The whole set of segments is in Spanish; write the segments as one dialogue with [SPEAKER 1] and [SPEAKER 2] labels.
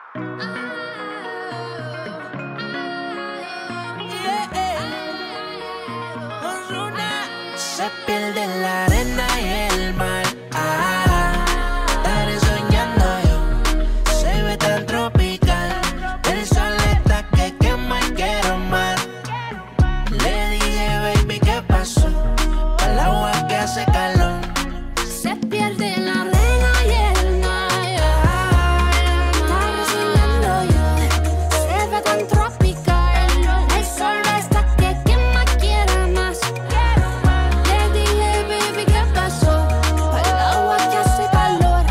[SPEAKER 1] Ozuna se pierde en la arena y el mar. Estaré soñando yo, se ve tan tropical. El sol está que quema y quiero más. Le dije, baby, ¿qué pasó? Al agua que hace calor.
[SPEAKER 2] Se pierde en la arena y el mar. Estaba soñando yo, se ve tan tropical. El sol está que quema, quiere más. Le dije, baby, ¿qué pasó? Al agua que hace calor.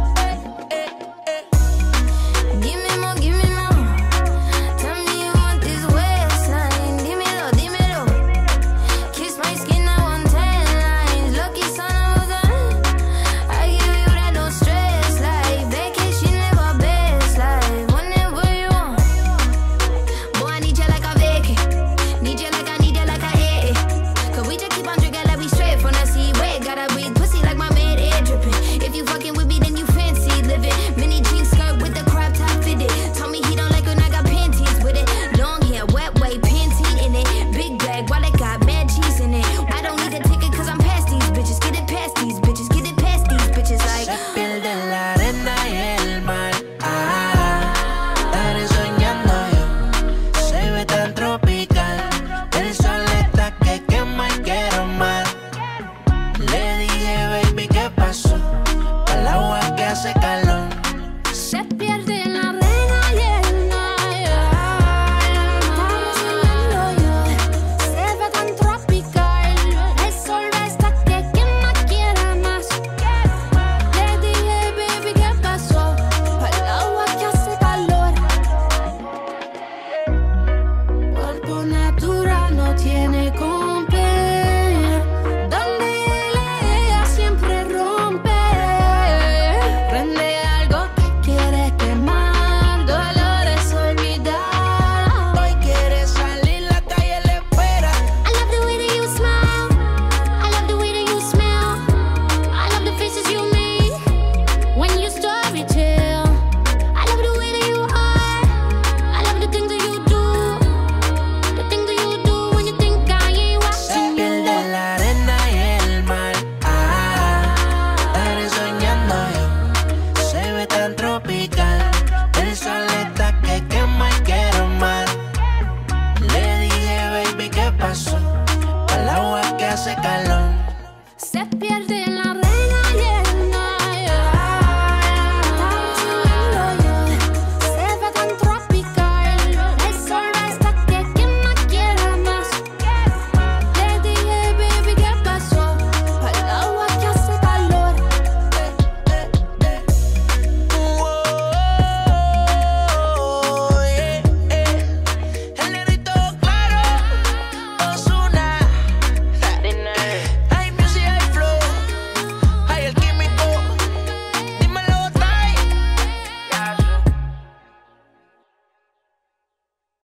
[SPEAKER 2] Give me more, give me more. Tell me you want this waistline. Dímelo, dímelo. Kiss my skin, I want 10 lines. Lucky son of a gun. I give you that no stress life. Vacation, live our best life. Whenever you want. Boy, I need you like a vacay. Need you like I need you like a AA. Cause we just keep on drinking like we straight from the seaway. Gotta breathe pussy like my man air dripping. If you fucking with me, then you fancy living. Mini jean skirt with the crop top fitted. Told me he don't like when I got panties with it. Long hair, wet way, Pantene in it. Big bag, while it got mad cheese in it. I don't need a ticket cause I'm past these bitches. Get it past these bitches, get it past these bitches like.
[SPEAKER 1] Se pierde en la arena y el mar. Estaré soñando yo, se ve tan tropical. El sol está que quema y quiero más. Le dije, baby, ¿qué pasó? Al agua que hace calor.